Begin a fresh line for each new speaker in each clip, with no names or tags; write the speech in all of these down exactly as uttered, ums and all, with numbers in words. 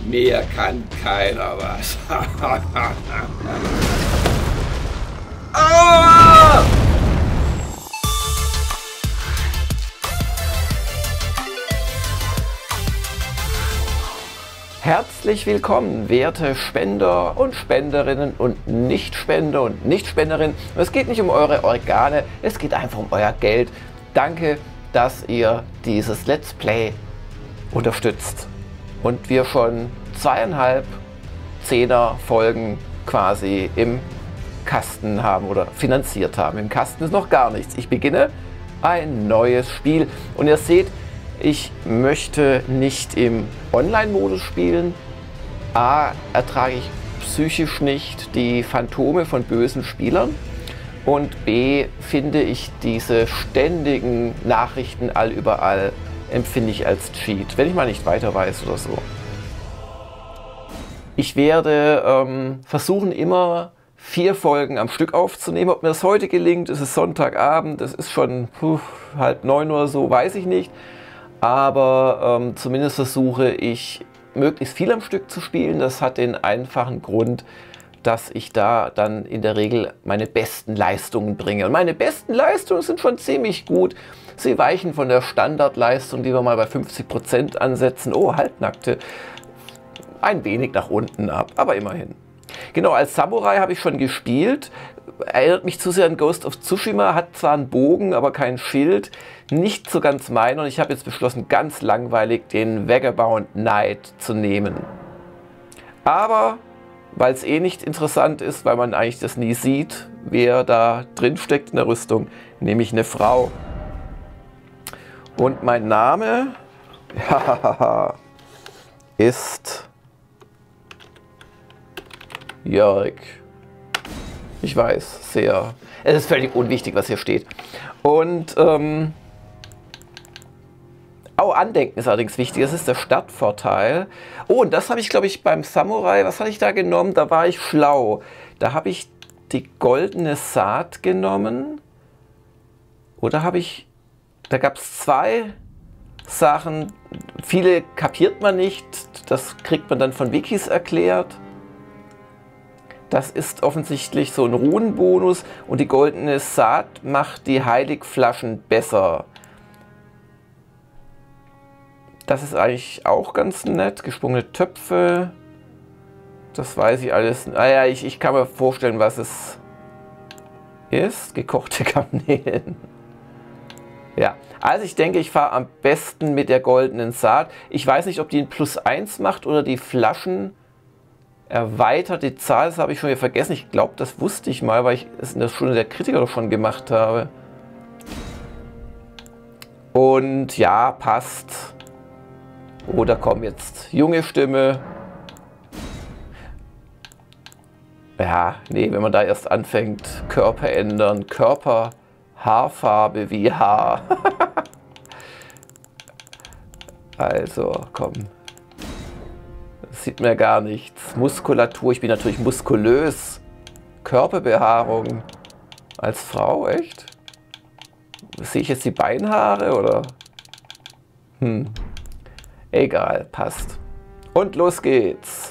Mir kann keiner was. Ah!
Herzlich willkommen, werte Spender und Spenderinnen und Nichtspender und Nichtspenderinnen. Es geht nicht um eure Organe, es geht einfach um euer Geld. Danke, dass ihr dieses Let's Play unterstützt und wir schon zweieinhalb Zehner Folgen quasi im Kasten haben oder finanziert haben. Im Kasten ist noch gar nichts. Ich beginne ein neues Spiel und ihr seht, ich möchte nicht im Online-Modus spielen. A, ertrage ich psychisch nicht die Phantome von bösen Spielern. Und B, finde ich diese ständigen Nachrichten allüberall, empfinde ich als Cheat, wenn ich mal nicht weiter weiß oder so. Ich werde ähm, versuchen, immer vier Folgen am Stück aufzunehmen. Ob mir das heute gelingt, es ist Sonntagabend, es ist schon puh, halb neun oder so, weiß ich nicht. Aber ähm, zumindest versuche ich, möglichst viel am Stück zu spielen. Das hat den einfachen Grund, dass ich da dann in der Regel meine besten Leistungen bringe. Und meine besten Leistungen sind schon ziemlich gut. Sie weichen von der Standardleistung, die wir mal bei fünfzig Prozent ansetzen, oh, Halbnackte, ein wenig nach unten ab, aber immerhin. Genau, als Samurai habe ich schon gespielt. Erinnert mich zu sehr an Ghost of Tsushima, hat zwar einen Bogen, aber kein Schild. Nicht so ganz mein und ich habe jetzt beschlossen, ganz langweilig den Vagabond Knight zu nehmen. Aber, weil es eh nicht interessant ist, weil man eigentlich das nie sieht, wer da drin steckt in der Rüstung, nehme ich eine Frau. Und mein Name ja, ist Jörg. Ich weiß, sehr. Es ist völlig unwichtig, was hier steht. Und, ähm, oh, Andenken ist allerdings wichtig. Das ist der Stadtvorteil. Oh, und das habe ich, glaube ich, beim Samurai, was hatte ich da genommen? Da war ich schlau. Da habe ich die goldene Saat genommen. Oder habe ich, da gab es zwei Sachen. Viele kapiert man nicht. Das kriegt man dann von Wikis erklärt. Das ist offensichtlich so ein Runenbonus und die goldene Saat macht die Heiligflaschen besser. Das ist eigentlich auch ganz nett. Gesprungene Töpfe. Das weiß ich alles. Naja, ich, ich kann mir vorstellen, was es ist. Gekochte Garnelen. Ja, also ich denke, ich fahre am besten mit der goldenen Saat. Ich weiß nicht, ob die ein Plus eins macht oder die Flaschen erweitert die Zahl, das habe ich schon wieder vergessen. Ich glaube, das wusste ich mal, weil ich es in der Stunde der Kritiker doch schon gemacht habe. Und ja, passt. Oh, da kommt jetzt junge Stimme. Ja, nee, wenn man da erst anfängt, Körper ändern, Körper, Haarfarbe wie Haar. Also, komm. Sieht mir gar nichts. Muskulatur, ich bin natürlich muskulös. Körperbehaarung. Als Frau, echt? Sehe ich jetzt die Beinhaare oder? Hm. Egal, passt. Und los geht's.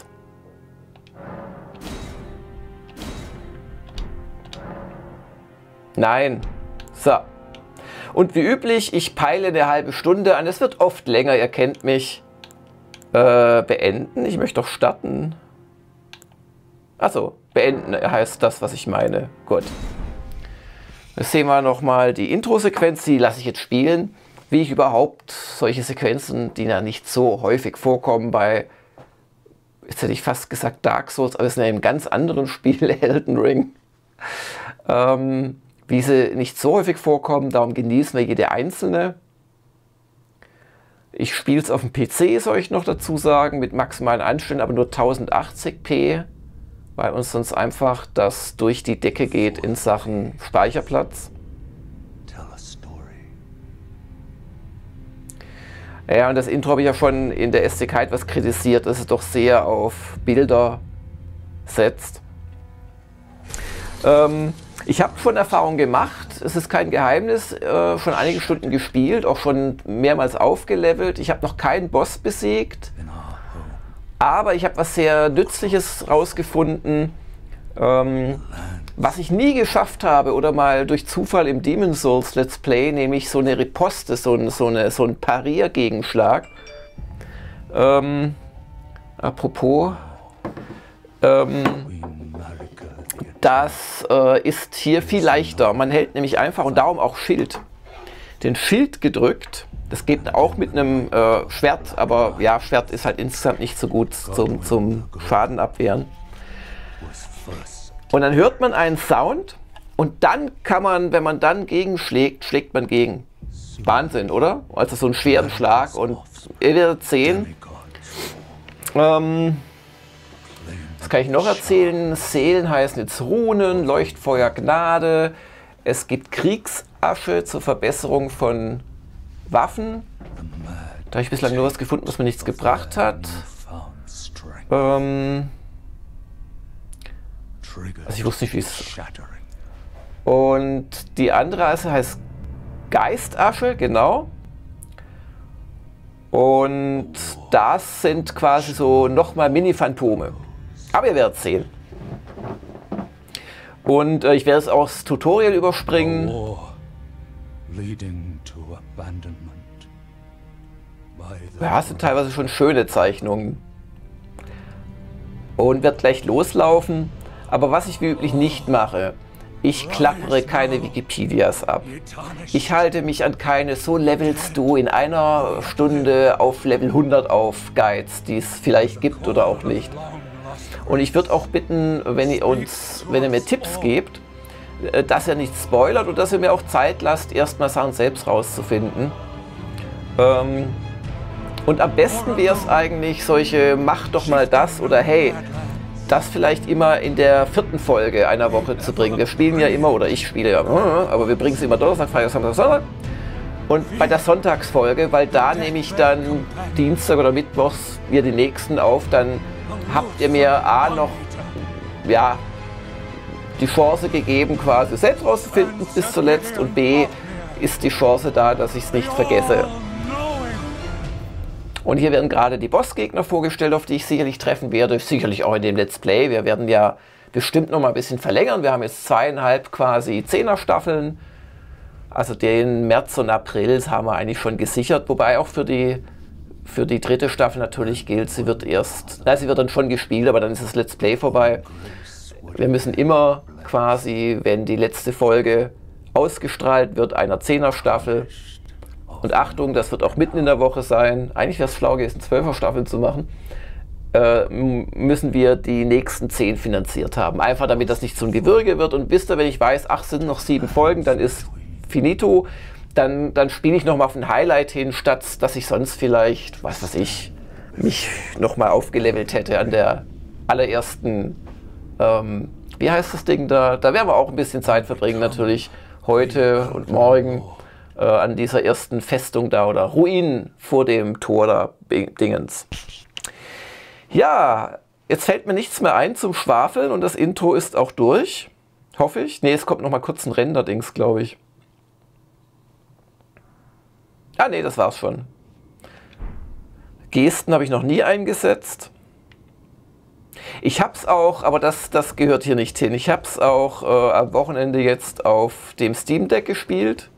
Nein. So. Und wie üblich, ich peile eine halbe Stunde an. Es wird oft länger, ihr kennt mich. Äh, beenden? Ich möchte doch starten. Achso, beenden heißt das, was ich meine. Gut. Jetzt sehen wir nochmal die Intro-Sequenz, die lasse ich jetzt spielen. Wie ich überhaupt solche Sequenzen, die ja nicht so häufig vorkommen bei, jetzt hätte ich fast gesagt Dark Souls, aber es ist in einem ganz anderen Spiel, Elden Ring. Ähm, wie sie nicht so häufig vorkommen, darum genießen wir jede einzelne. Ich spiele es auf dem P C, soll ich noch dazu sagen, mit maximalen Einstellungen, aber nur tausendachtzig p, weil uns sonst einfach das durch die Decke geht in Sachen Speicherplatz. Ja, und das Intro habe ich ja schon in der S D K etwas kritisiert, dass es doch sehr auf Bilder setzt. Ähm, ich habe schon Erfahrung gemacht, es ist kein Geheimnis, äh, schon einige Stunden gespielt, auch schon mehrmals aufgelevelt. Ich habe noch keinen Boss besiegt. Aber ich habe was sehr Nützliches rausgefunden, ähm, was ich nie geschafft habe oder mal durch Zufall im Demon's Souls Let's Play, nämlich so eine Riposte, so ein, so eine, so ein Pariergegenschlag. Ähm, apropos, ähm, das äh, ist hier viel leichter. Man hält nämlich einfach, und darum auch Schild, den Schild gedrückt. Das geht auch mit einem äh, Schwert, aber ja, Schwert ist halt insgesamt nicht so gut zum, zum Schaden abwehren. Und dann hört man einen Sound und dann kann man, wenn man dann gegenschlägt, schlägt man gegen. Wahnsinn, oder? Also so einen schweren Schlag. Und ihr werdet sehen, ähm, was kann ich noch erzählen? Seelen heißen jetzt Runen, Leuchtfeuer, Gnade. Es gibt Kriegsasche zur Verbesserung von Waffen. Da habe ich bislang nur was gefunden, was mir nichts gebracht hat. Ähm, also ich wusste nicht, wie es... Und die andere Asche heißt Geistasche, genau. Und das sind quasi so nochmal Mini-Phantome. Aber ihr werdet sehen. Und äh, ich werde es auch das Tutorial überspringen. Ja, es sind teilweise schon schöne Zeichnungen. Und wird gleich loslaufen. Aber was ich wie üblich nicht mache, ich klappere keine Wikipedias ab. Ich halte mich an keine, so levelst du in einer Stunde auf Level hundert auf Guides, die es vielleicht gibt oder auch nicht. Und ich würde auch bitten, wenn ihr uns, wenn ihr mir Tipps gebt, dass ihr nicht spoilert und dass ihr mir auch Zeit lasst, erstmal Sachen selbst rauszufinden. Ähm, und am besten wäre es eigentlich solche, mach doch mal das oder hey, das vielleicht immer in der vierten Folge einer Woche zu bringen. Wir spielen ja immer, oder ich spiele ja, aber wir bringen es immer Donnerstag, Freitag, Samstag, Sonntag. Und bei der Sonntagsfolge, weil da nehme ich dann Dienstag oder Mittwochs wir die nächsten auf, dann habt ihr mir A noch, ja, die Chance gegeben, quasi selbst rauszufinden bis zuletzt, und B ist die Chance da, dass ich es nicht vergesse. Und hier werden gerade die Bossgegner vorgestellt, auf die ich sicherlich treffen werde, sicherlich auch in dem Let's Play. Wir werden ja bestimmt noch mal ein bisschen verlängern. Wir haben jetzt zweieinhalb quasi Zehner-Staffeln. Also den März und April haben wir eigentlich schon gesichert, wobei auch für die, für die dritte Staffel natürlich gilt, sie wird erst, na, sie wird dann schon gespielt, aber dann ist das Let's Play vorbei. Wir müssen immer quasi, wenn die letzte Folge ausgestrahlt wird, einer Zehner-Staffel, und Achtung, das wird auch mitten in der Woche sein, eigentlich wäre es schlau gewesen, Zwölfer-Staffeln zu machen, äh, müssen wir die nächsten zehn finanziert haben. Einfach damit das nicht so ein Gewürge wird. Und wisst ihr, wenn ich weiß, ach, sind noch sieben Folgen, dann ist finito, dann, dann spiele ich nochmal auf ein Highlight hin, statt dass ich sonst vielleicht, was weiß ich, mich nochmal aufgelevelt hätte an der allerersten, ähm, wie heißt das Ding da? Da werden wir auch ein bisschen Zeit verbringen natürlich, heute und morgen. An dieser ersten Festung da oder Ruinen vor dem Tor da Dingens. Ja, jetzt fällt mir nichts mehr ein zum Schwafeln und das Intro ist auch durch. Hoffe ich. Ne, es kommt noch mal kurz ein Render-Dings, glaube ich. Ah, ne, das war's schon. Gesten habe ich noch nie eingesetzt. Ich hab's auch, aber das, das gehört hier nicht hin. Ich hab's auch äh, am Wochenende jetzt auf dem Steam Deck gespielt.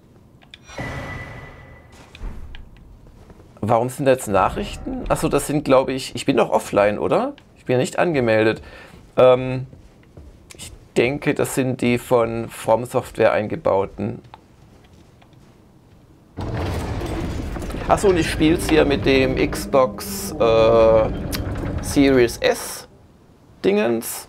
Warum sind da jetzt Nachrichten? Achso, das sind, glaube ich, ich bin doch offline, oder? Ich bin ja nicht angemeldet. Ähm, ich denke, das sind die von From Software eingebauten. Achso, und ich spiele es hier mit dem Xbox äh, Series S Dingens.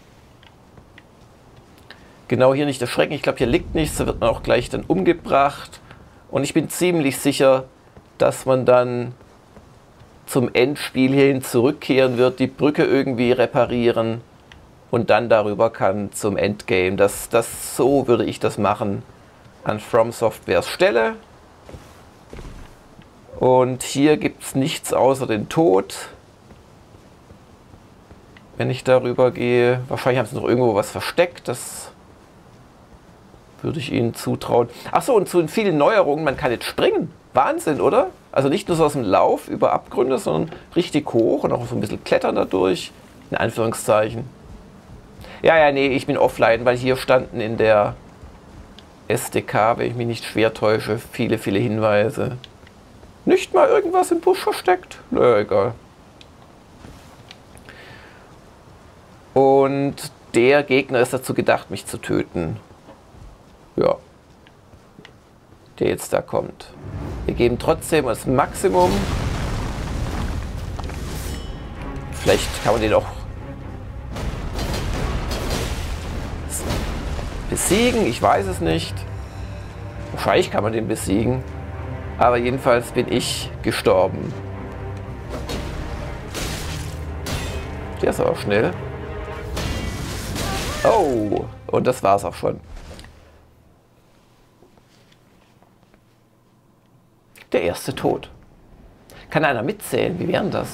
Genau, hier nicht erschrecken. Ich glaube, hier liegt nichts. Da wird man auch gleich dann umgebracht. Und ich bin ziemlich sicher, dass man dann zum Endspiel hierhin zurückkehren wird, die Brücke irgendwie reparieren und dann darüber kann zum Endgame. Das, das, so würde ich das machen an From Softwares Stelle. Und hier gibt es nichts außer den Tod. Wenn ich darüber gehe, wahrscheinlich haben sie noch irgendwo was versteckt. Das Würde ich Ihnen zutrauen. Achso, und zu den vielen Neuerungen, man kann jetzt springen. Wahnsinn, oder? Also nicht nur so aus dem Lauf über Abgründe, sondern richtig hoch und auch so ein bisschen klettern dadurch. In Anführungszeichen. Ja, ja, nee, ich bin offline, weil hier standen in der S D K, wenn ich mich nicht schwer täusche, viele, viele Hinweise. Nicht mal irgendwas im Busch versteckt? Nö, egal. Und der Gegner ist dazu gedacht, mich zu töten. Ja. Der jetzt da kommt. Wir geben trotzdem das Maximum. Vielleicht kann man den auch besiegen, ich weiß es nicht. Wahrscheinlich kann man den besiegen. Aber jedenfalls bin ich gestorben. Der ist aber schnell. Oh, und das war's auch schon. Der erste Tod. Kann einer mitzählen? Wie wäre denn das?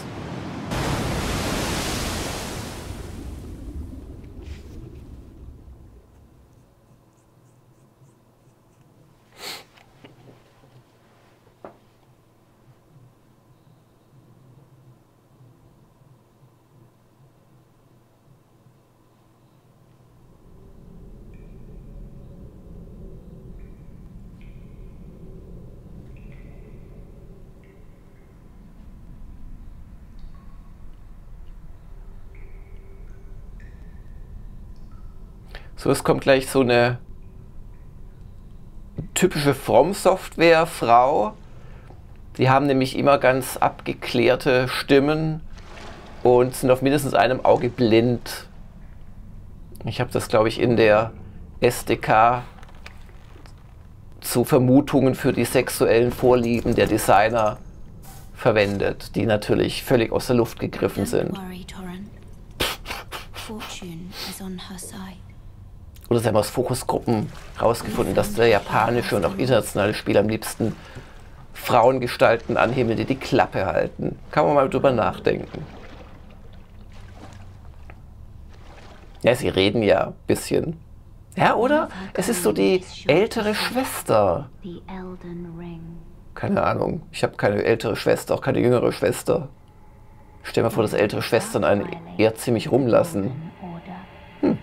So, es kommt gleich so eine typische From-Software-Frau. Die haben nämlich immer ganz abgeklärte Stimmen und sind auf mindestens einem Auge blind. Ich habe das, glaube ich, in der S D K zu Vermutungen für die sexuellen Vorlieben der Designer verwendet, die natürlich völlig aus der Luft gegriffen sind. Oder sie haben aus Fokusgruppen herausgefunden, dass der japanische und auch internationale Spieler am liebsten Frauengestalten anhimmeln, die die Klappe halten. Kann man mal drüber nachdenken. Ja, sie reden ja ein bisschen. Ja, oder? Es ist so die ältere Schwester. Keine Ahnung. Ich habe keine ältere Schwester, auch keine jüngere Schwester. Stell dir mal vor, dass ältere Schwestern einen eher ziemlich rumlassen. Hm.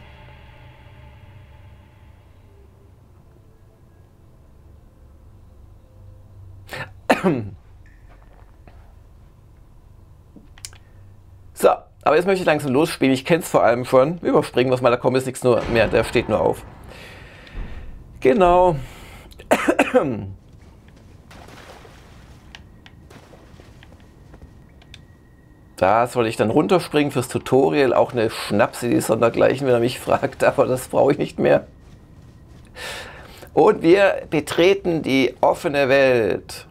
So, aber jetzt möchte ich langsam losspielen. Ich kenne es vor allem schon. Überspringen wir es mal, da kommt jetzt nichts nur mehr, der steht nur auf. Genau. Da soll ich dann runterspringen fürs Tutorial. Auch eine Schnapsidee sondergleichen, wenn er mich fragt, aber das brauche ich nicht mehr. Und wir betreten die offene Welt.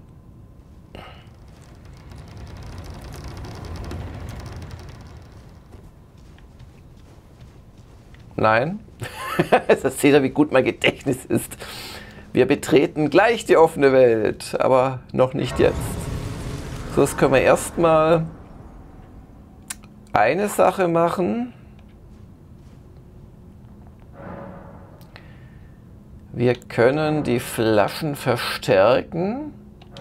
Nein. Das seht ihr, wie gut mein Gedächtnis ist. Wir betreten gleich die offene Welt, aber noch nicht jetzt. So, jetzt können wir erstmal eine Sache machen. Wir können die Flaschen verstärken.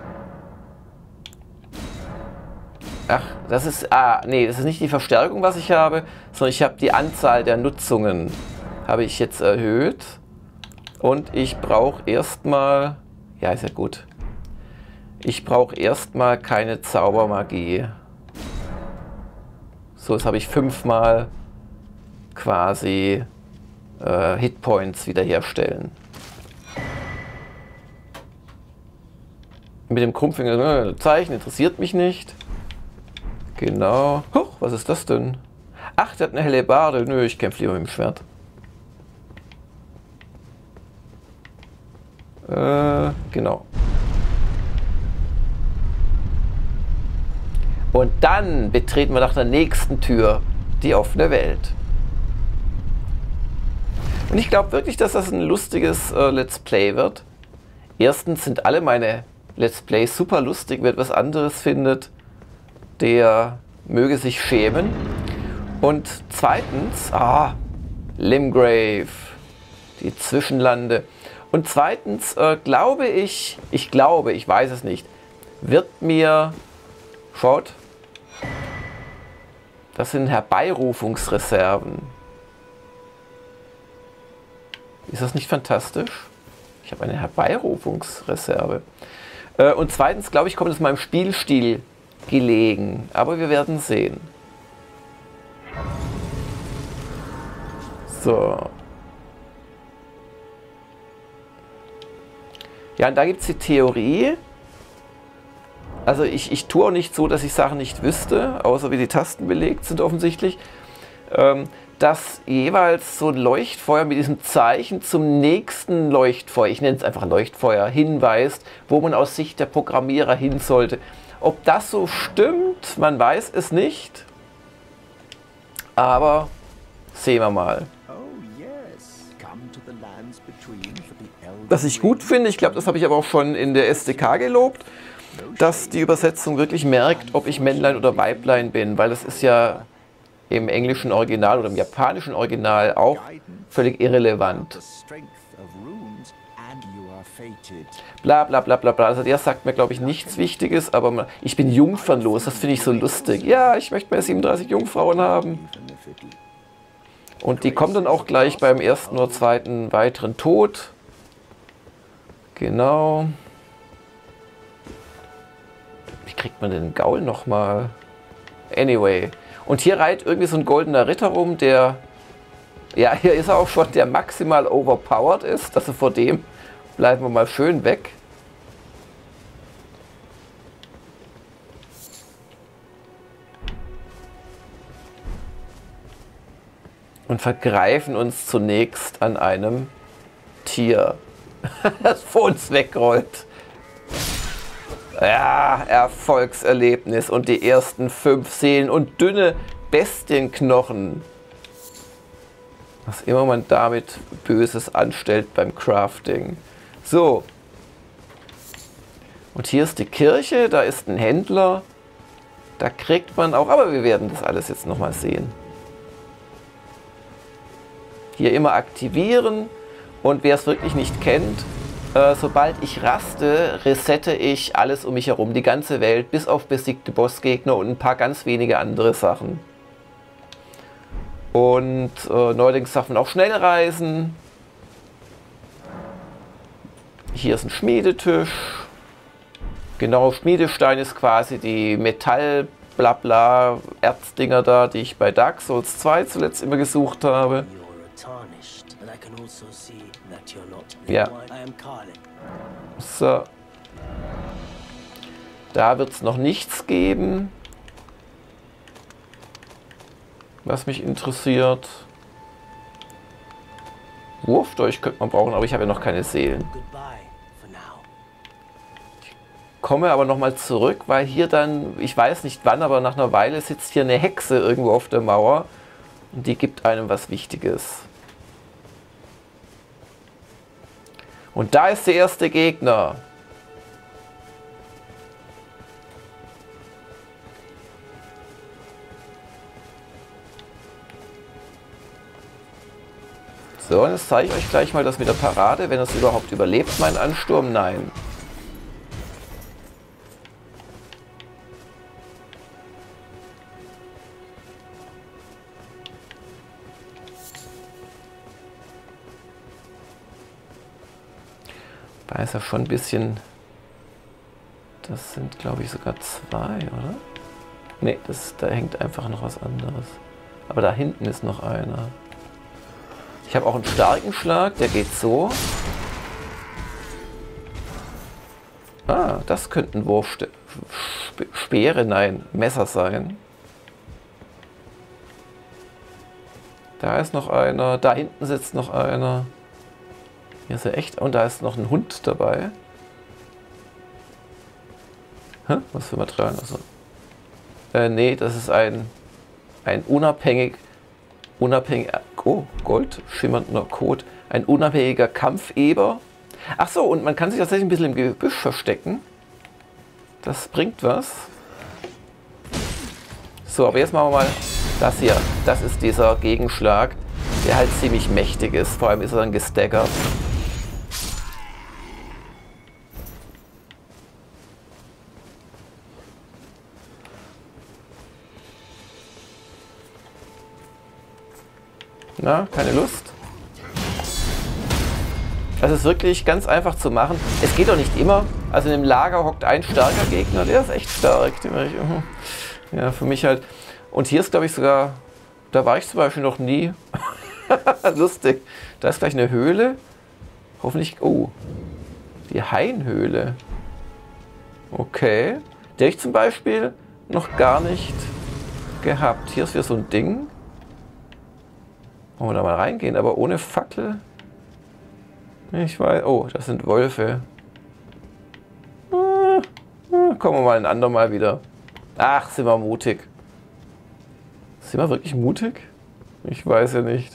Ach, das ist, ah, nee, das ist nicht die Verstärkung, was ich habe, sondern ich habe die Anzahl der Nutzungen, habe ich jetzt erhöht. Und ich brauche erstmal, ja, ist ja gut, ich brauche erstmal keine Zaubermagie. So, jetzt habe ich fünfmal quasi äh, Hitpoints wiederherstellen. Mit dem Krummfinger, äh, Zeichen interessiert mich nicht. Genau. Huch, was ist das denn? Ach, der hat eine Hellebarde. Nö, ich kämpfe lieber mit dem Schwert. Äh, genau. Und dann betreten wir nach der nächsten Tür die offene Welt. Und ich glaube wirklich, dass das ein lustiges äh, Let's Play wird. Erstens sind alle meine Let's Plays super lustig. Wer etwas anderes findet, der möge sich schämen. Und zweitens, ah, Limgrave, die Zwischenlande. Und zweitens äh, glaube ich, ich glaube, ich weiß es nicht, wird mir, schaut, das sind Herbeirufungsreserven. Ist das nicht fantastisch? Ich habe eine Herbeirufungsreserve. Äh, und zweitens, glaube ich, kommt es meinem Spielstil gelegen. Aber wir werden sehen. So. Ja, und da gibt es die Theorie. Also ich, ich tue auch nicht so, dass ich Sachen nicht wüsste, außer wie die Tasten belegt sind offensichtlich. Ähm, dass jeweils so ein Leuchtfeuer mit diesem Zeichen zum nächsten Leuchtfeuer, ich nenne es einfach Leuchtfeuer, hinweist, wo man aus Sicht der Programmierer hin sollte. Ob das so stimmt, man weiß es nicht, aber sehen wir mal. Was ich gut finde, ich glaube, das habe ich aber auch schon in der S D K gelobt, dass die Übersetzung wirklich merkt, ob ich Männlein oder Weiblein bin, weil das ist ja im englischen Original oder im japanischen Original auch völlig irrelevant. Bla bla bla bla bla. Also der sagt mir, glaube ich, nichts Wichtiges, aber man, ich bin jungfernlos, das finde ich so lustig. Ja, ich möchte mehr siebenunddreißig Jungfrauen haben. Und die kommen dann auch gleich beim ersten oder zweiten weiteren Tod. Genau. Wie kriegt man den Gaul nochmal? Anyway. Und hier reiht irgendwie so ein goldener Ritter rum, der, ja, hier ist er auch schon, der maximal overpowered ist. Also vor dem bleiben wir mal schön weg. Und vergreifen uns zunächst an einem Tier, das vor uns wegrollt. Ja, Erfolgserlebnis und die ersten fünf Seelen und dünne Bestienknochen. Was immer man damit Böses anstellt beim Crafting. So. Und hier ist die Kirche, da ist ein Händler. Da kriegt man auch, aber wir werden das alles jetzt nochmal sehen. Hier immer aktivieren und wer es wirklich nicht kennt, Äh, sobald ich raste, resette ich alles um mich herum, die ganze Welt, bis auf besiegte Bossgegner und ein paar ganz wenige andere Sachen. Und äh, neuerdings darf man auch schnell reisen. Hier ist ein Schmiedetisch. Genau, Schmiedestein ist quasi die Metall-Blabla-Erzdinger da, die ich bei Dark Souls zwei zuletzt immer gesucht habe. Ja. So. Da wird es noch nichts geben, was mich interessiert. Wurfdolch könnte man brauchen, aber ich habe ja noch keine Seelen. Ich komme aber nochmal zurück, weil hier dann, ich weiß nicht wann, aber nach einer Weile sitzt hier eine Hexe irgendwo auf der Mauer und die gibt einem was Wichtiges. Und da ist der erste Gegner. So, und jetzt zeige ich euch gleich mal das mit der Parade, wenn es überhaupt überlebt, mein Ansturm. Nein. Da ist er schon ein bisschen... Das sind, glaube ich, sogar zwei, oder? Ne, da hängt einfach noch was anderes. Aber da hinten ist noch einer. Ich habe auch einen starken Schlag, der geht so. Ah, das könnten Wurfspeere, nein, Messer sein. Da ist noch einer, da hinten sitzt noch einer. Hier ist er echt, und da ist noch ein Hund dabei. Hä? Was für Materialien? Also, äh, nee, das ist ein, ein unabhängig, unabhängig, oh, Gold, schimmernder Code, ein unabhängiger Kampfeber. Ach so, und man kann sich tatsächlich ein bisschen im Gebüsch verstecken. Das bringt was. So, aber jetzt machen wir mal das hier. Das ist dieser Gegenschlag, der halt ziemlich mächtig ist. Vor allem ist er dann gestaggert. Na, keine Lust. Das ist wirklich ganz einfach zu machen. Es geht doch nicht immer. Also in dem Lager hockt ein starker Gegner, der ist echt stark. Ja, für mich halt. Und hier ist, glaube ich, sogar, da war ich zum Beispiel noch nie. Lustig. Da ist gleich eine Höhle. Hoffentlich, oh, die Hainhöhle. Okay. Die habe ich zum Beispiel noch gar nicht gehabt. Hier ist wieder so ein Ding. Wollen wir da mal reingehen, aber ohne Fackel? Ich weiß. Oh, das sind Wölfe. Ah, ah, kommen wir mal ein andermal wieder. Ach, sind wir mutig. Sind wir wirklich mutig? Ich weiß ja nicht.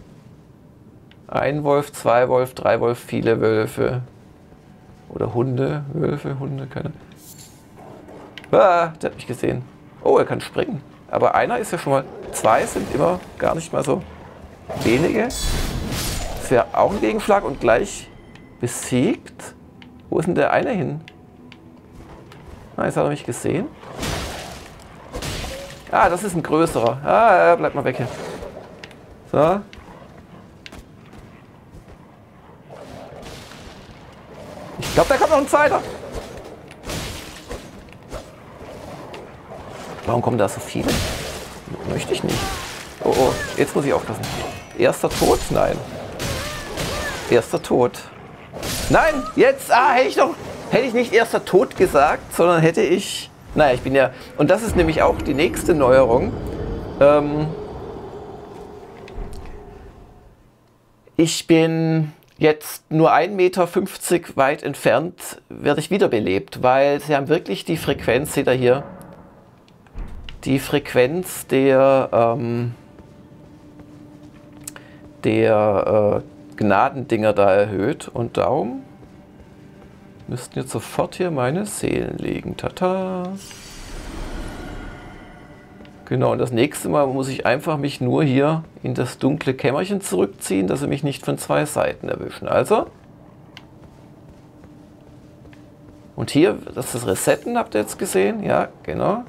Ein Wolf, zwei Wolf, drei Wolf, viele Wölfe. Oder Hunde, Wölfe, Hunde, keine. Ah, der hat mich gesehen. Oh, er kann springen. Aber einer ist ja schon mal. Zwei sind immer gar nicht mal so wenige. Das wäre auch ein Gegenschlag und gleich besiegt. Wo ist denn der eine hin? Ah, jetzt hat er mich gesehen. Ah, das ist ein größerer. Ah, bleib mal weg hier. So. Ich glaube, da kommt noch ein zweiter. Warum kommen da so viele? Möchte ich nicht. Oh, oh, jetzt muss ich aufpassen. Erster Tod? Nein. Erster Tod. Nein, jetzt, ah, hätte ich doch, hätte ich nicht erster Tod gesagt, sondern hätte ich, naja, ich bin ja, und das ist nämlich auch die nächste Neuerung. Ähm, ich bin jetzt nur ein Meter fünfzig weit entfernt, werde ich wiederbelebt, weil sie haben wirklich die Frequenz, seht ihr hier, die Frequenz der, ähm, der äh, Gnadendinger da erhöht und darum müssten jetzt sofort hier meine Seelen liegen. Tata. Genau, und das nächste Mal muss ich einfach mich nur hier in das dunkle Kämmerchen zurückziehen, dass sie mich nicht von zwei Seiten erwischen. Also. Und hier, das ist das Resetten, habt ihr jetzt gesehen? Ja, genau.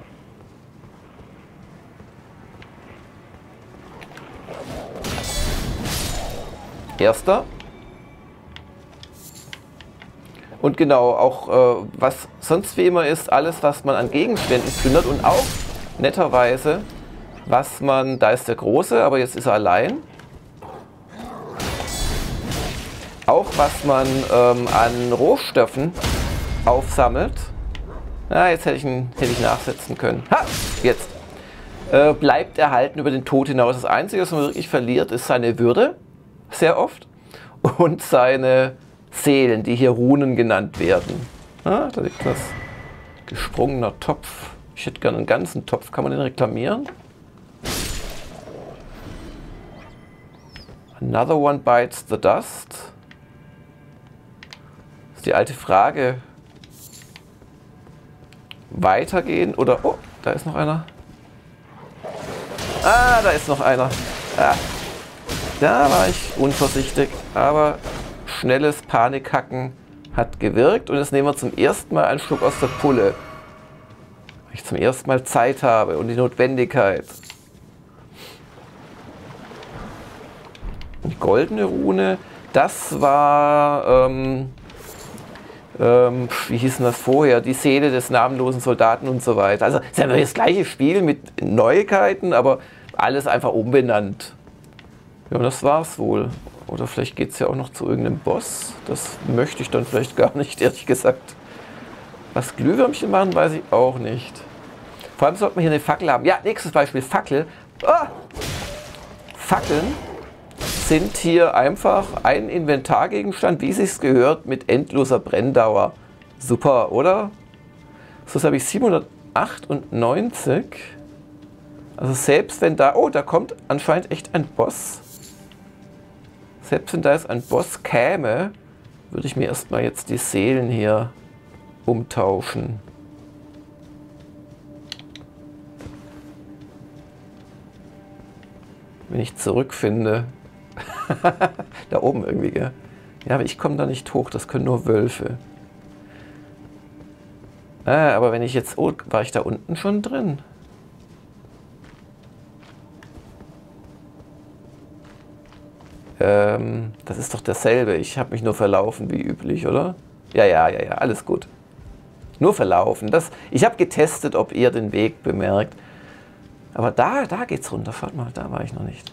Erster. Und genau, auch äh, was sonst wie immer ist, alles was man an Gegenständen plündert und auch netterweise, was man, da ist der Große, aber jetzt ist er allein. Auch was man ähm, an Rohstoffen aufsammelt. Ah, jetzt hätte ich, ihn, hätte ich nachsetzen können. Ha, jetzt. Äh, bleibt erhalten über den Tod hinaus. Das Einzige, was man wirklich verliert, ist seine Würde. Sehr oft. Und seine Seelen, die hier Runen genannt werden. Ah, da liegt das. Gesprungener Topf. Ich hätte gerne einen ganzen Topf. Kann man den reklamieren? Another one bites the dust. Das ist die alte Frage. Weitergehen oder... Oh, da ist noch einer. Ah, da ist noch einer. Ah. Da war ich unvorsichtig, aber schnelles Panikhacken hat gewirkt und jetzt nehmen wir zum ersten Mal einen Schluck aus der Pulle. Weil ich zum ersten Mal Zeit habe und die Notwendigkeit. Die goldene Rune, das war, ähm, ähm, wie hieß denn das vorher? Die Seele des namenlosen Soldaten und so weiter. Also es ist ja das gleiche Spiel mit Neuigkeiten, aber alles einfach umbenannt. Ja, das war's wohl. Oder vielleicht geht es ja auch noch zu irgendeinem Boss. Das möchte ich dann vielleicht gar nicht, ehrlich gesagt. Was Glühwürmchen machen, weiß ich auch nicht. Vor allem sollte man hier eine Fackel haben. Ja, nächstes Beispiel, Fackel. Ah! Fackeln sind hier einfach ein Inventargegenstand, wie es sich gehört, mit endloser Brenndauer. Super, oder? So, das habe ich siebenhundertachtundneunzig. Also selbst wenn da... Oh, da kommt anscheinend echt ein Boss. Selbst wenn da jetzt ein Boss käme, würde ich mir erstmal jetzt die Seelen hier umtauschen. Wenn ich zurückfinde. Da oben irgendwie, gell? Ja, aber ich komme da nicht hoch, das können nur Wölfe. Ah, aber wenn ich jetzt... Oh, war ich da unten schon drin? Ähm, das ist doch dasselbe. Ich habe mich nur verlaufen wie üblich, oder? Ja, ja, ja, ja, alles gut. Nur verlaufen. Das, ich habe getestet, ob ihr den Weg bemerkt. Aber da, da geht's runter. Warte mal, da war ich noch nicht.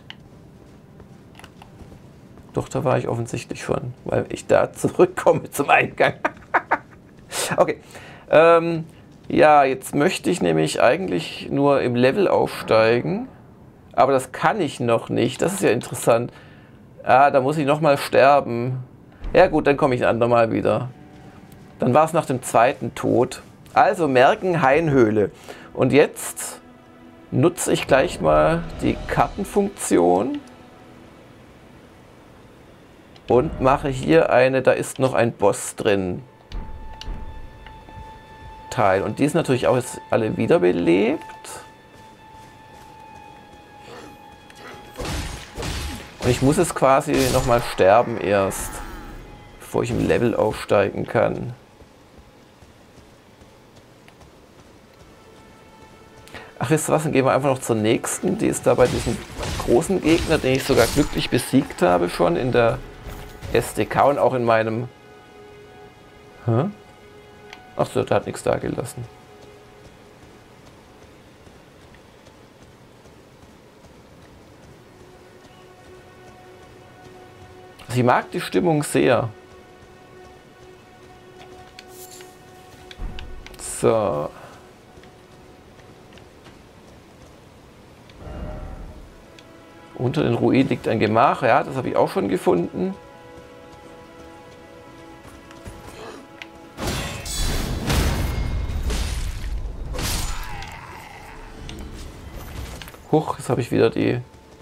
Doch, da war ich offensichtlich schon, weil ich da zurückkomme zum Eingang. Okay. Ähm, ja, jetzt möchte ich nämlich eigentlich nur im Level aufsteigen. Aber das kann ich noch nicht. Das ist ja interessant. Ah, da muss ich nochmal sterben. Ja gut, dann komme ich ein andermal wieder. Dann war es nach dem zweiten Tod. Also merken, Hainhöhle. Und jetzt nutze ich gleich mal die Kartenfunktion. Und mache hier eine, da ist noch ein Boss drin. Teil. Und die sind natürlich auch jetzt alle wiederbelebt. Und ich muss es quasi nochmal sterben erst, bevor ich im Level aufsteigen kann. Ach, wisst ihr was, dann gehen wir einfach noch zur nächsten. Die ist da bei diesem großen Gegner, den ich sogar glücklich besiegt habe schon in der S D K und auch in meinem... Hä? Ach so, der hat nichts da gelassen. Also ich mag die Stimmung sehr. So. Unter den Ruinen liegt ein Gemach, ja, das habe ich auch schon gefunden. Huch, jetzt habe ich wieder die...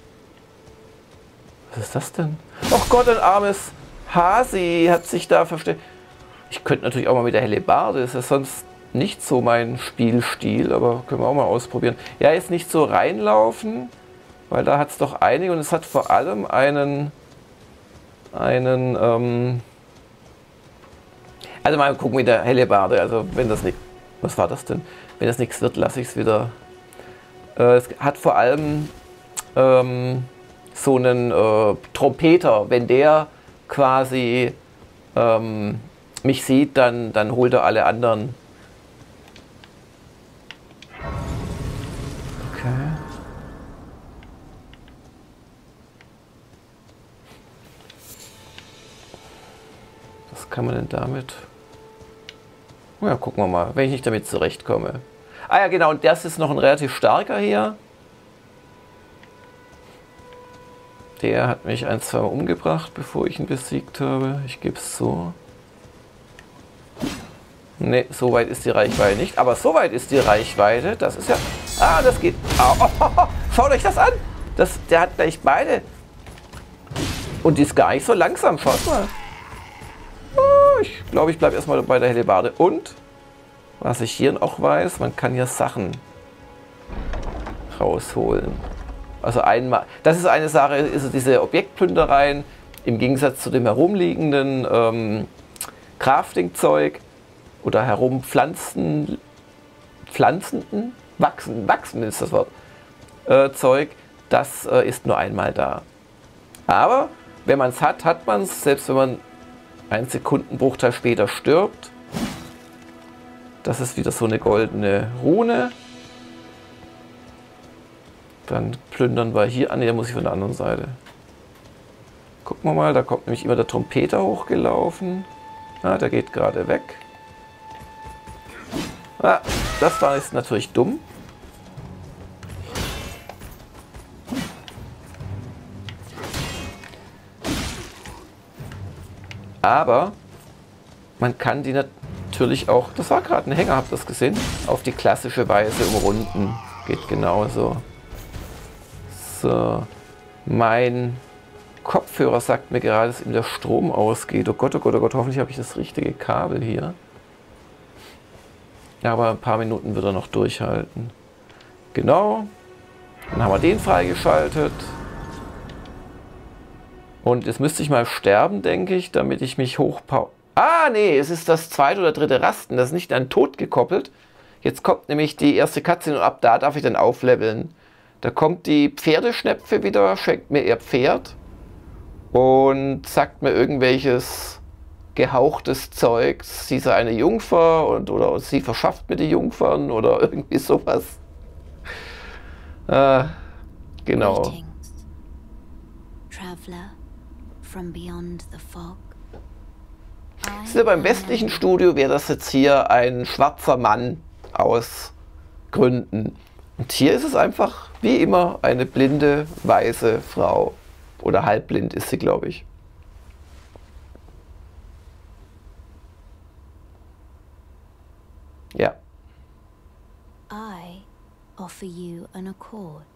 Was ist das denn? Ach Gott, ein armes Hasi hat sich da versteckt. Ich könnte natürlich auch mal mit der Hellebarde, das ist ja sonst nicht so mein Spielstil, aber können wir auch mal ausprobieren. Ja, jetzt nicht so reinlaufen, weil da hat es doch einige und es hat vor allem einen... einen ähm also mal gucken mit der Hellebarde, also wenn das nicht... Was war das denn? Wenn das nichts wird, lasse ich es wieder... Es hat vor allem ähm, so einen äh, Trompeter. Wenn der quasi ähm, mich sieht, dann, dann holt er alle anderen. Okay. Was kann man denn damit? Ja, gucken wir mal, wenn ich nicht damit zurechtkomme. Ah ja, genau, und das ist noch ein relativ starker hier. Der hat mich ein, zwei Mal umgebracht, bevor ich ihn besiegt habe. Ich gebe es so. Ne, so weit ist die Reichweite nicht. Aber so weit ist die Reichweite. Das ist ja... Ah, das geht... Oh, oh, oh, oh. Schaut euch das an. Das, der hat gleich beide. Und die ist gar nicht so langsam. Schaut mal. Oh, ich glaube, ich bleibe erstmal bei der Hellebarde. Und... Was ich hier auch weiß, man kann hier Sachen rausholen. Also einmal, das ist eine Sache, ist diese Objektplündereien im Gegensatz zu dem herumliegenden ähm, Crafting-Zeug oder herumpflanzen, pflanzenden, wachsen, wachsen ist das Wort, äh, Zeug, das äh, ist nur einmal da. Aber wenn man es hat, hat man es, selbst wenn man einen Sekundenbruchteil später stirbt. Das ist wieder so eine goldene Rune. Dann plündern wir hier an. Ah, nee, da muss ich von der anderen Seite. Gucken wir mal, da kommt nämlich immer der Trompeter hochgelaufen. Ah, der geht gerade weg. Ah, das war jetzt natürlich dumm. Aber man kann die natürlich auch, das war gerade ein Hänger, habt ihr das gesehen? Auf die klassische Weise umrunden. Geht genauso. So, mein Kopfhörer sagt mir gerade, dass ihm der Strom ausgeht. Oh Gott, oh Gott, oh Gott, hoffentlich habe ich das richtige Kabel hier. Ja, aber ein paar Minuten wird er noch durchhalten. Genau. Dann haben wir den freigeschaltet. Und jetzt müsste ich mal sterben, denke ich, damit ich mich hochpau... Ah, nee, es ist das zweite oder dritte Rasten. Das ist nicht an Tod gekoppelt. Jetzt kommt nämlich die erste Cutscene und ab da darf ich dann aufleveln. Da kommt die Pferdeschnepfe wieder, schenkt mir ihr Pferd. und sagt mir irgendwelches gehauchtes Zeugs. Sie sei eine Jungfer und, oder sie verschafft mir die Jungfern oder irgendwie sowas. Äh, genau.
Greetings, traveler from beyond the fog.
Das ist ja beim westlichen Studio wäre das jetzt hier ein schwarzer Mann aus Gründen. Und hier ist es einfach, wie immer, eine blinde, weiße Frau. Oder halbblind ist sie, glaube ich. Ja.
I offer you an accord.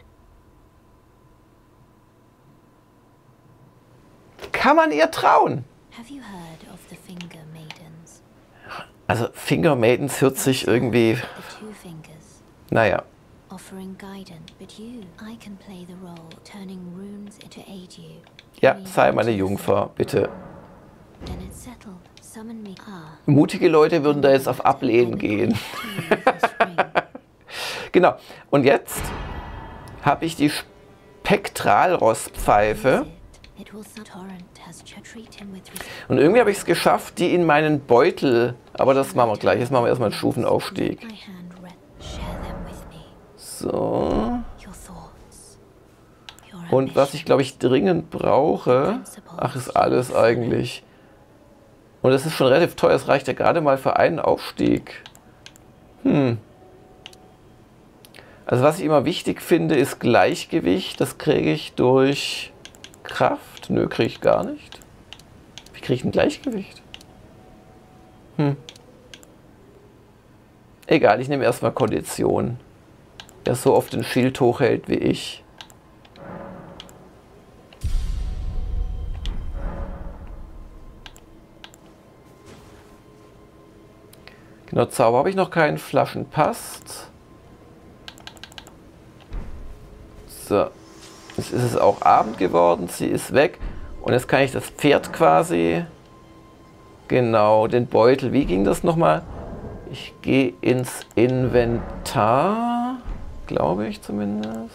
Kann man ihr trauen?
Have you heard of the Finger Maidens?
Also Finger Maidens hört sich irgendwie,
The two fingers,
naja.
offering guidance, but you, I can play the role, turning runes to aid you.
Ja,
Carrying
sei meine
you to the
Jungfer, bitte.
Then it's settled. Summon me. Ah.
Mutige Leute würden da jetzt auf Ablehnen gehen. Genau. Und jetzt habe ich die Spektralrostpfeife. Und irgendwie habe ich es geschafft, die in meinen Beutel, aber das machen wir gleich, jetzt machen wir erstmal einen Stufenaufstieg. So. Und was ich glaube ich dringend brauche, ach ist alles eigentlich. Und es ist schon relativ teuer, es reicht ja gerade mal für einen Aufstieg. Hm. Also was ich immer wichtig finde, ist Gleichgewicht. Das kriege ich durch Kraft. Nö, kriege ich gar nicht. Wie kriege ich ein Gleichgewicht? Hm. Egal, ich nehme erstmal Kondition. Der so oft den Schild hochhält wie ich. Genau, Zauber habe ich noch keinen. Flaschen passt. So. Jetzt ist es auch Abend geworden. Sie ist weg. Und jetzt kann ich das Pferd quasi... Genau, den Beutel. Wie ging das nochmal? Ich gehe ins Inventar. Glaube ich zumindest.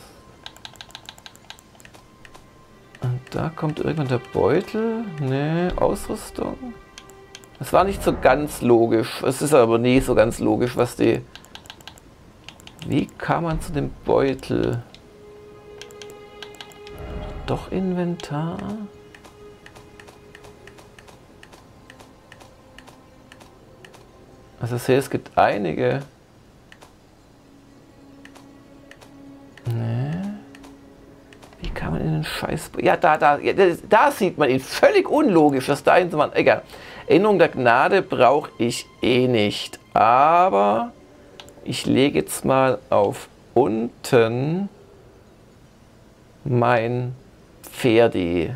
Und da kommt irgendwann der Beutel. Ne, Ausrüstung. Das war nicht so ganz logisch. Es ist aber nie so ganz logisch, was die... Wie kam man zu dem Beutel? Doch Inventar? Also ich sehe, es gibt einige. Ne? Wie kann man in den Scheiß... Ja, da, da, ja, da sieht man ihn. Völlig unlogisch, dass da hin... Egal. Erinnerung der Gnade brauche ich eh nicht. Aber ich lege jetzt mal auf unten mein Pferdi.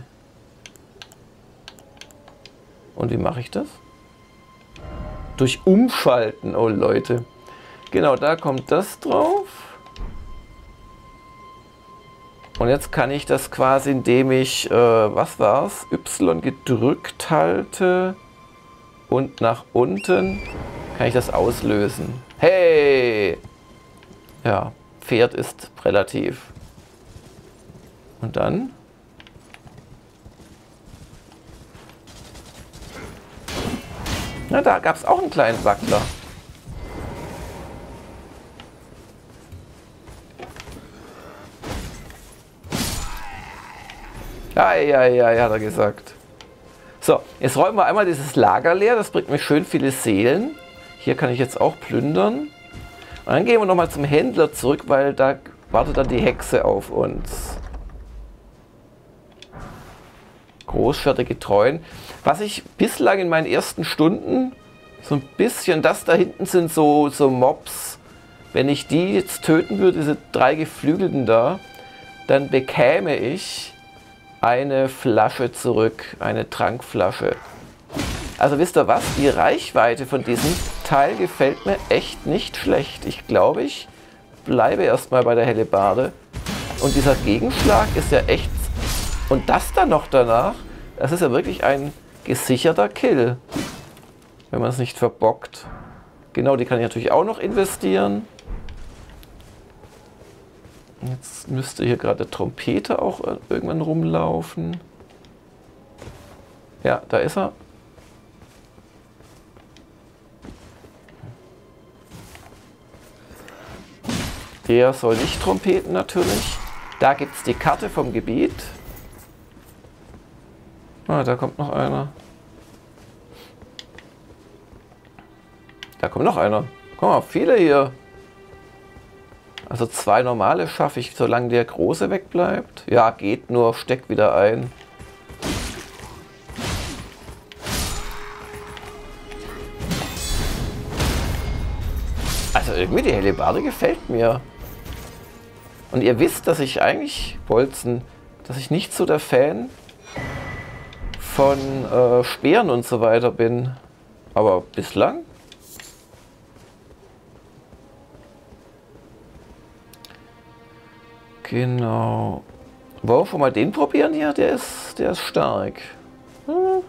Und wie mache ich das? Durch Umschalten, oh Leute. Genau, da kommt das drauf. Und jetzt kann ich das quasi, indem ich, äh, was war's, Y gedrückt halte und nach unten, kann ich das auslösen. Hey! Ja, Pferd ist relativ. Und dann? Na, da gab es auch einen kleinen Wackler. Ja, ja, ja, hat er gesagt. So, jetzt räumen wir einmal dieses Lager leer. Das bringt mir schön viele Seelen. Hier kann ich jetzt auch plündern. Und dann gehen wir nochmal zum Händler zurück, weil da wartet dann die Hexe auf uns. Großschwertige Treuen. Was ich bislang in meinen ersten Stunden so ein bisschen, das da hinten sind so, so Mobs. Wenn ich die jetzt töten würde, diese drei Geflügelten da, dann bekäme ich eine Flasche zurück, eine Trankflasche. Also wisst ihr was? Die Reichweite von diesem Teil gefällt mir echt nicht schlecht. Ich glaube, ich bleibe erstmal bei der Hellebarde. Und dieser Gegenschlag ist ja echt... Und das dann noch danach, das ist ja wirklich ein gesicherter Kill. Wenn man es nicht verbockt. Genau, die kann ich natürlich auch noch investieren. Jetzt müsste hier gerade der Trompeter auch irgendwann rumlaufen. Ja, da ist er. Der soll nicht trompeten natürlich. Da gibt es die Karte vom Gebiet. Ah, da kommt noch einer. Da kommt noch einer. Guck mal, viele hier. Also zwei normale schaffe ich, solange der große wegbleibt. Ja, geht nur, steck wieder ein. Also irgendwie die Hellebarde gefällt mir. Und ihr wisst, dass ich eigentlich, Bolzen, dass ich nicht so der Fan von äh, Speeren und so weiter bin. Aber bislang. Genau. Wollen wir schon mal den probieren hier? Der ist, der ist stark. Hm.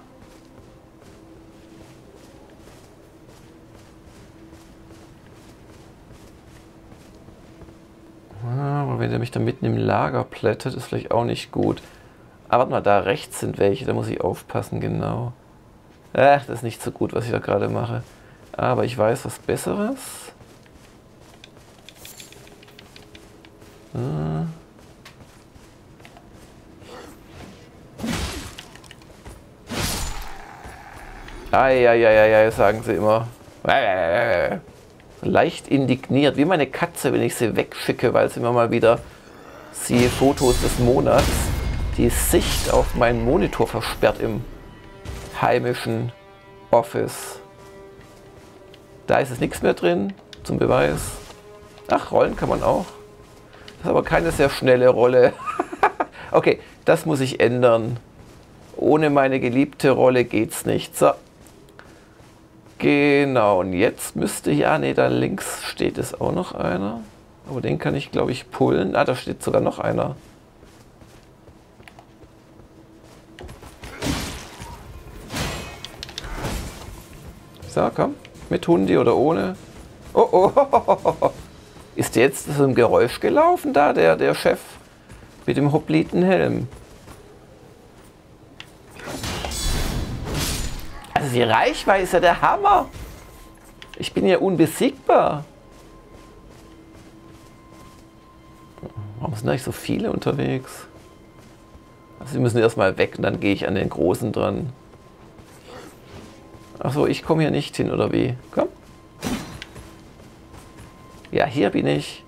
Aber wenn der mich da mitten im Lager plättet, ist vielleicht auch nicht gut. Aber warte mal, da rechts sind welche, da muss ich aufpassen, genau. Ach, das ist nicht so gut, was ich da gerade mache. Aber ich weiß was Besseres. Hm. Eieieiei, sagen sie immer. Leicht indigniert, wie meine Katze, wenn ich sie wegschicke, weil sie mir mal wieder, siehe Fotos des Monats, die Sicht auf meinen Monitor versperrt im heimischen Office. Da ist es nichts mehr drin, zum Beweis. Ach, rollen kann man auch. Das ist aber keine sehr schnelle Rolle. Okay, das muss ich ändern. Ohne meine geliebte Rolle geht's nicht. So. Genau, und jetzt müsste ja, nee, da links steht es auch noch einer. Aber den kann ich, glaube ich, pullen. Ah, da steht sogar noch einer. So, komm. Mit Hundi oder ohne. Oh, oh. Ist der jetzt so ein Geräusch gelaufen da, der, der Chef mit dem Hoplitenhelm? Also die Reichweite ist ja der Hammer. Ich bin ja unbesiegbar. Warum sind da nicht so viele unterwegs? Also sie müssen erstmal weg und dann gehe ich an den Großen dran. Achso, ich komme hier nicht hin, oder wie? Komm. Ja, hier bin ich.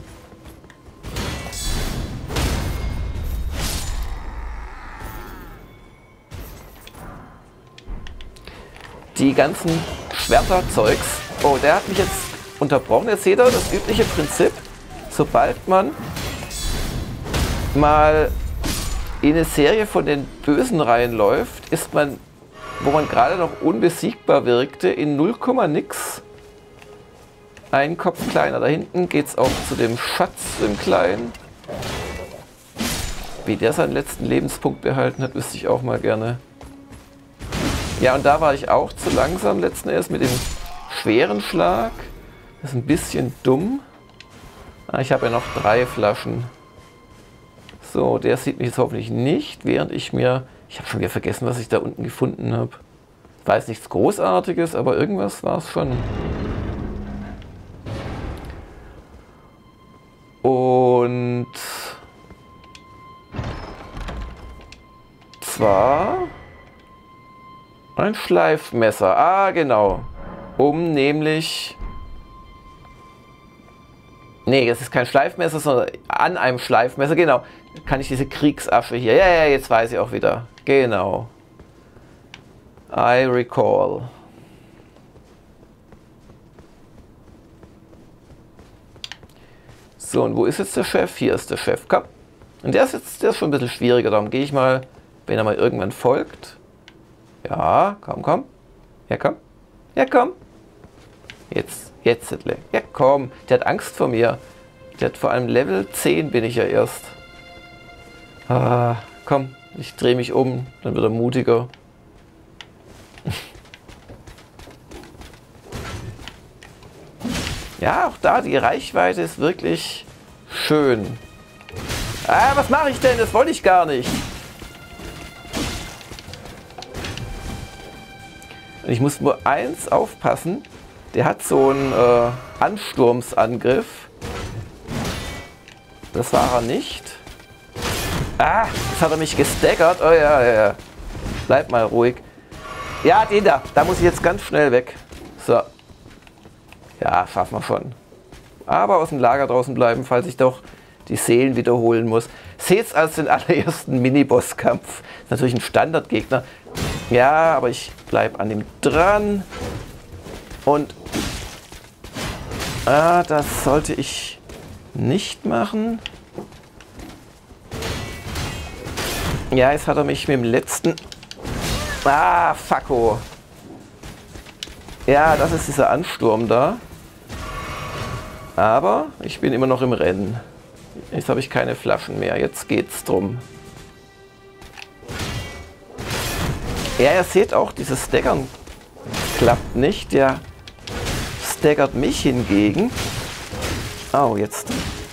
Die ganzen Schwerterzeugs. Oh, der hat mich jetzt unterbrochen. Jetzt seht ihr das übliche Prinzip. Sobald man mal in eine Serie von den Bösen reinläuft, ist man, wo man gerade noch unbesiegbar wirkte, in null, nix ein Kopf kleiner. Da hinten geht es auch zu dem Schatz im Kleinen. Wie der seinen letzten Lebenspunkt behalten hat, wüsste ich auch mal gerne. Ja, und da war ich auch zu langsam letzten Endes mit dem schweren Schlag. Das ist ein bisschen dumm. Ah, ich habe ja noch drei Flaschen. So, der sieht mich jetzt hoffentlich nicht, während ich mir... Ich habe schon wieder vergessen, was ich da unten gefunden habe. War jetzt nichts Großartiges, aber irgendwas war es schon. Und... zwar... ein Schleifmesser. Ah, genau. Um nämlich... Nee, es ist kein Schleifmesser, sondern an einem Schleifmesser. Genau. Kann ich diese Kriegsasche hier... Ja, ja, jetzt weiß ich auch wieder. Genau. I recall. So, und wo ist jetzt der Chef? Hier ist der Chef. Komm. Und der ist jetzt der ist schon ein bisschen schwieriger. Darum gehe ich mal, wenn er mal irgendwann folgt. Ja, komm, komm. Ja, komm. Ja, komm. Jetzt, jetzt, Hitler. Ja, komm. Der hat Angst vor mir. Der hat vor allem Level zehn bin ich ja erst. Ah, komm. Ich drehe mich um. Dann wird er mutiger. Ja, auch da, die Reichweite ist wirklich schön. Ah, was mache ich denn? Das wollte ich gar nicht. Und ich muss nur eins aufpassen. Der hat so einen äh, Ansturmsangriff. Das war er nicht. Ah, jetzt hat er mich gestaggert. Oh ja, ja, ja. Bleib mal ruhig. Ja, den da. Da muss ich jetzt ganz schnell weg. So. Ja, schaffen wir schon. Aber aus dem Lager draußen bleiben, falls ich doch die Seelen wiederholen muss. Seht's als den allerersten Mini-Boss-Kampf. Ist natürlich ein Standardgegner. Ja, aber ich bleib an ihm dran. Und ah, das sollte ich nicht machen. Ja, jetzt hat er mich mit dem letzten... Ah, fucko. Ja, das ist dieser Ansturm da. Aber ich bin immer noch im Rennen. Jetzt habe ich keine Flaschen mehr. Jetzt geht's drum. Ja, ihr seht auch, dieses Staggern klappt nicht. Der staggert mich hingegen. Oh, jetzt.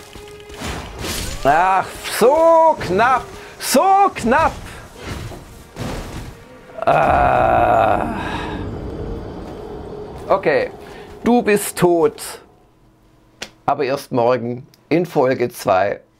Ach, so knapp. So knapp. Ah. Okay, du bist tot. Aber erst morgen in Folge zwei.